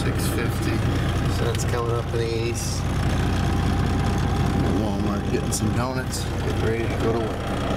$6.50. So that's coming up in the 80s. Walmart getting some donuts. Getting ready to go to work.